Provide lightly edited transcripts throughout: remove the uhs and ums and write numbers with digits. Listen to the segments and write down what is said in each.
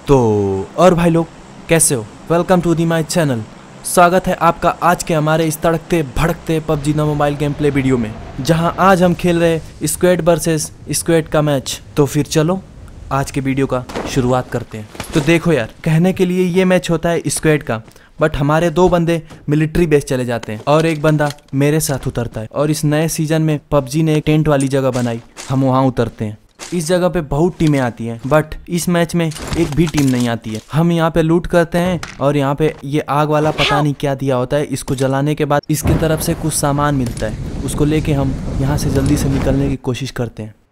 तो और भाई लोग कैसे हो? Welcome to the my channel. स्वागत है आपका आज के हमारे इस तड़कते भड़कते PUBG no mobile game play video में, जहां आज हम खेल रहे स्क्वाड वर्सेस स्क्वाड का मैच। तो फिर चलो आज के वीडियो का शुरुआत करते हैं। तो देखो यार, कहने के लिए ये मैच होता है स्क्वाड का, बट हमारे दो बंदे मिलिट्री बेस चले जाते हैं और एक बंदा मेरे साथ उतरता है। और इस नए सीजन में पबजी ने एक टेंट वाली जगह बनाई, हम वहाँ उतरते हैं। इस जगह पे बहुत टीमें आती हैं, बट इस मैच में एक भी टीम नहीं आती है। हम यहाँ पे लूट करते हैं और यहाँ पे ये आग वाला पता नहीं क्या दिया होता है, इसको जलाने के बाद इसके तरफ से कुछ सामान मिलता है, उसको लेके हम यहाँ से जल्दी से निकलने की कोशिश करते हैं।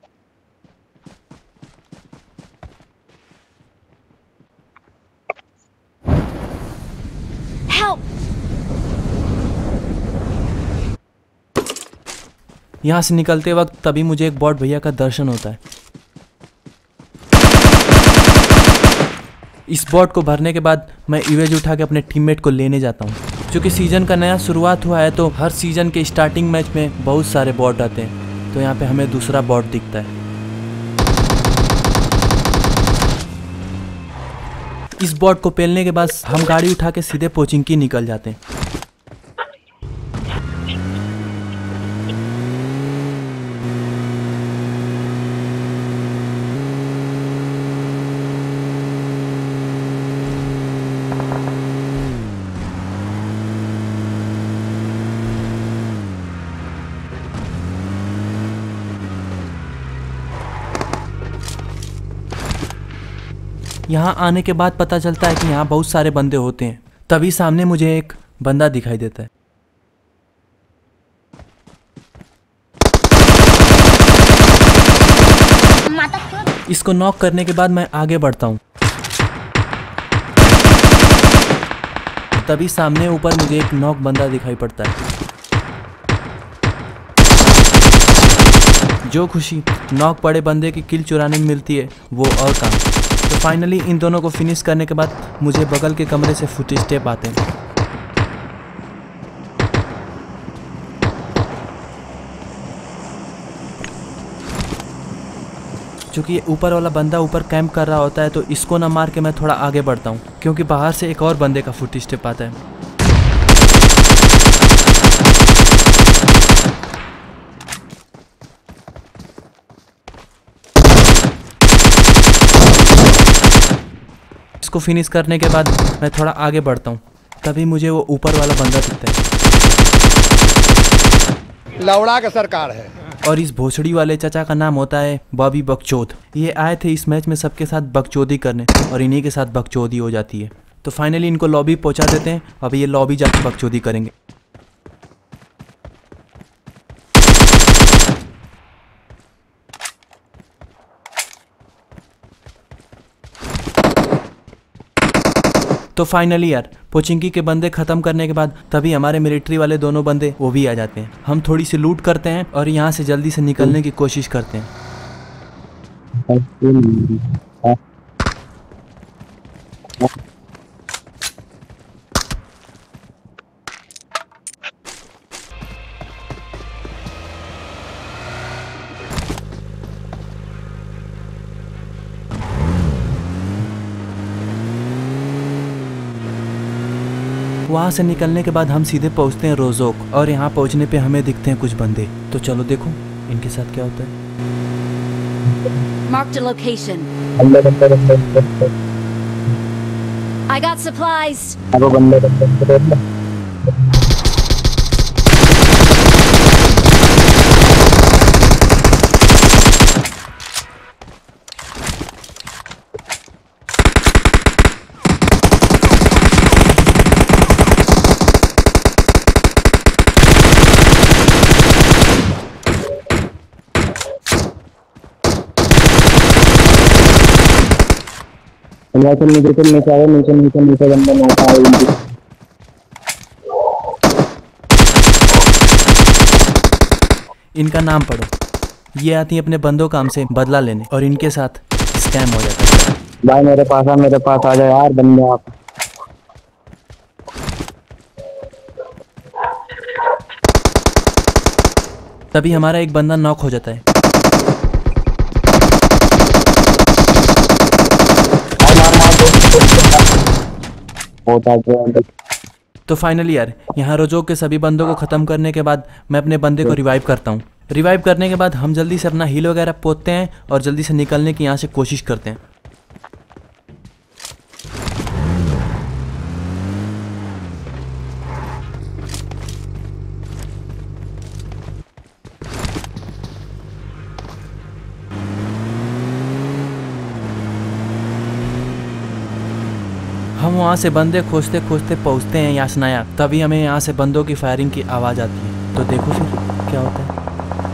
यहाँ से निकलते वक्त तभी मुझे एक बॉट भैया का दर्शन होता है। इस बॉट को भरने के बाद मैं इवेज उठा के अपने टीममेट को लेने जाता हूँ। क्योंकि सीजन का नया शुरुआत हुआ है तो हर सीजन के स्टार्टिंग मैच में बहुत सारे बॉट आते हैं, तो यहाँ पे हमें दूसरा बॉट दिखता है। इस बॉट को पेलने के बाद हम गाड़ी उठा के सीधे पोचिंकी निकल जाते हैं। यहाँ आने के बाद पता चलता है कि यहाँ बहुत सारे बंदे होते हैं। तभी सामने मुझे एक बंदा दिखाई देता है। इसको नॉक करने के बाद मैं आगे बढ़ता हूँ। तभी सामने ऊपर मुझे एक नॉक बंदा दिखाई पड़ता है। जो खुशी नॉक पड़े बंदे की किल चुराने में मिलती है वो और काम। तो फाइनली इन दोनों को फिनिश करने के बाद मुझे बगल के कमरे से फुट स्टेप आते हैं। चूँकि ये ऊपर वाला बंदा ऊपर कैंप कर रहा होता है तो इसको ना मार के मैं थोड़ा आगे बढ़ता हूँ, क्योंकि बाहर से एक और बंदे का फुट स्टेप आता है। इसको फिनिश करने के बाद मैं थोड़ा आगे बढ़ता हूँ, तभी मुझे वो ऊपर वाला बंदा दिखता है। लौड़ा का सरकार है। और इस भोसड़ी वाले चाचा का नाम होता है बॉबी बकचोद। ये आए थे इस मैच में सबके साथ बकचोदी करने और इन्हीं के साथ बकचोदी हो जाती है। तो फाइनली इनको लॉबी पहुंचा देते हैं। अब ये लॉबी जाके बकचोदी करेंगे। तो फाइनली यार पोचिंकी के बंदे खत्म करने के बाद तभी हमारे मिलिट्री वाले दोनों बंदे वो भी आ जाते हैं। हम थोड़ी सी लूट करते हैं और यहाँ से जल्दी से निकलने की कोशिश करते हैं। वहाँ से निकलने के बाद हम सीधे पहुँचते हैं रोजोक, और यहाँ पहुँचने पे हमें दिखते हैं कुछ बंदे। तो चलो देखो इनके साथ क्या होता है। Marked a location. I got supplies. नीचे बंदा नहीं था। इनका नाम पढ़ो। ये आती है अपने बंदों काम से बदला लेने और इनके साथ स्कैम हो जाता है। भाई मेरे पास आ जाए यार बंदा। आप तभी हमारा एक बंदा नॉक हो जाता है। बहुत आगे। तो फाइनली यार यहाँ रोजो के सभी बंदों को ख़त्म करने के बाद मैं अपने बंदे को रिवाइव करता हूँ। रिवाइव करने के बाद हम जल्दी से अपना हील वगैरह पोतते हैं और जल्दी से निकलने की यहाँ से कोशिश करते हैं। हम वहाँ से बंदे खोजते खोजते पहुँचते हैं यासनाया, तभी हमें यहाँ से बंदों की फायरिंग की आवाज़ आती है। तो देखो फिर क्या होता है।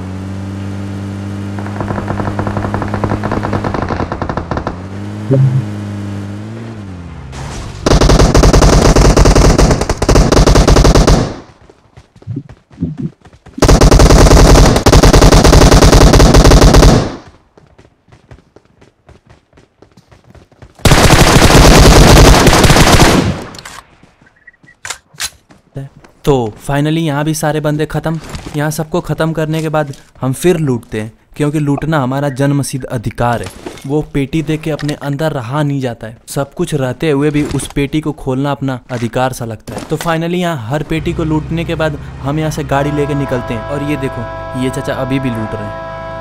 तो फाइनली यहाँ भी सारे बंदे ख़त्म। यहाँ सबको ख़त्म करने के बाद हम फिर लूटते हैं, क्योंकि लूटना हमारा जन्मसिद्ध अधिकार है। वो पेटी देख के अपने अंदर रहा नहीं जाता है। सब कुछ रहते हुए भी उस पेटी को खोलना अपना अधिकार सा लगता है। तो फाइनली यहाँ हर पेटी को लूटने के बाद हम यहाँ से गाड़ी लेके निकलते हैं। और ये देखो, ये चाचा अभी भी लूट रहे हैं।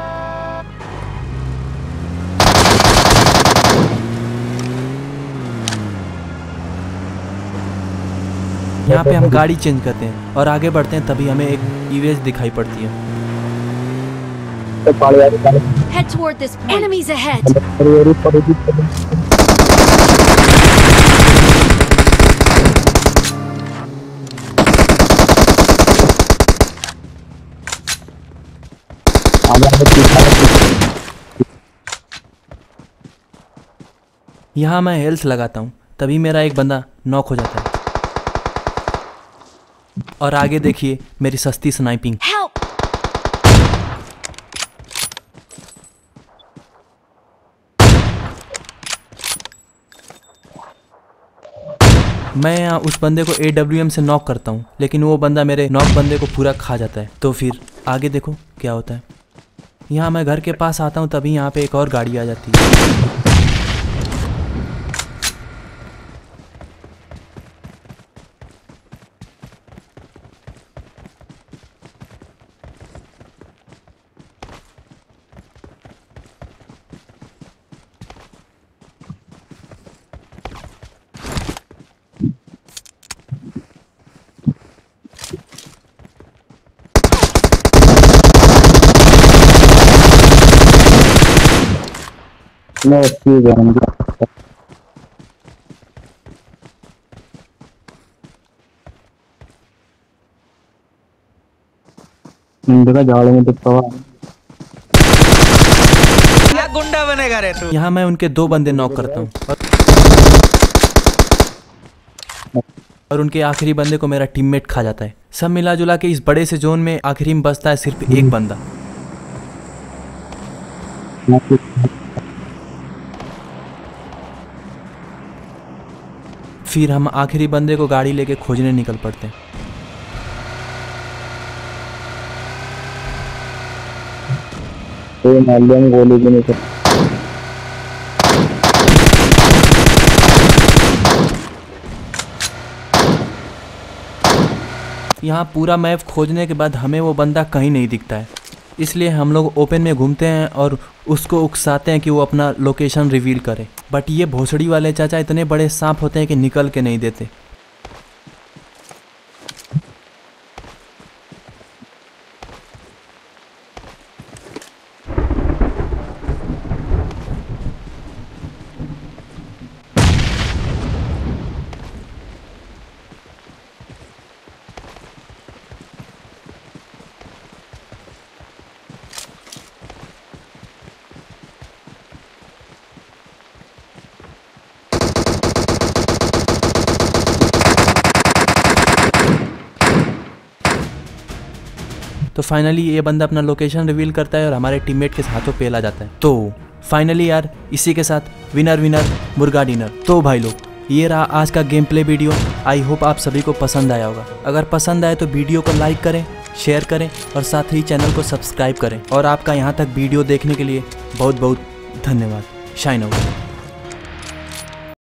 यहाँ पे हम गाड़ी चेंज करते हैं और आगे बढ़ते हैं, तभी हमें एक इमेज दिखाई पड़ती है। Head toward this point. Enemies ahead. यहाँ मैं हेल्थ लगाता हूँ, तभी मेरा एक बंदा नॉक हो जाता है। और आगे देखिए मेरी सस्ती स्नाइपिंग। Help! मैं यहाँ उस बंदे को AWM से नॉक करता हूँ, लेकिन वो बंदा मेरे नॉक बंदे को पूरा खा जाता है। तो फिर आगे देखो क्या होता है। यहाँ मैं घर के पास आता हूँ, तभी यहाँ पे एक और गाड़ी आ जाती है। No, ठीक है। इंडिया झाड़ में टिपका हुआ गुंडा बनेगा रे तू। यहाँ मैं उनके 2 बंदे नॉक करता हूँ और उनके आखिरी बंदे को मेरा टीममेट खा जाता है। सब मिला जुला के इस बड़े से जोन में आखिरी में बचता है सिर्फ एक बंदा। फिर हम आखिरी बंदे को गाड़ी लेके खोजने निकल पड़ते हैं। तो मालियम गोली भी नहीं कर। यहाँ पूरा मैप खोजने के बाद हमें वो बंदा कहीं नहीं दिखता है, इसलिए हम लोग ओपन में घूमते हैं और उसको उकसाते हैं कि वो अपना लोकेशन रिवील करे। बट ये भोसड़ी वाले चाचा इतने बड़े सांप होते हैं कि निकल के नहीं देते। तो फाइनली ये बंदा अपना लोकेशन रिवील करता है और हमारे टीममेट के हाथों पे आ जाता है। तो फाइनली यार इसी के साथ विनर विनर मुर्गा डिनर। तो भाई लोग ये रहा आज का game play video. I hope आप सभी को पसंद आया होगा। अगर पसंद आए तो वीडियो को लाइक करें, शेयर करें और साथ ही चैनल को सब्सक्राइब करें। और आपका यहाँ तक वीडियो देखने के लिए बहुत बहुत धन्यवाद। Shine out.